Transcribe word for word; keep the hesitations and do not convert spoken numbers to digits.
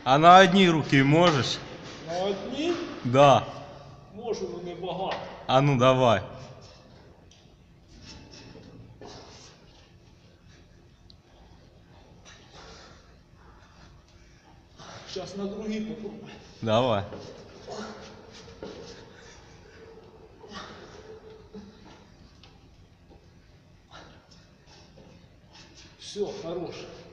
А на одній руки можеш? На одній? Да. Можу, але не багато. А ну давай. Зараз на другій попробую. Давай. Все, хорош.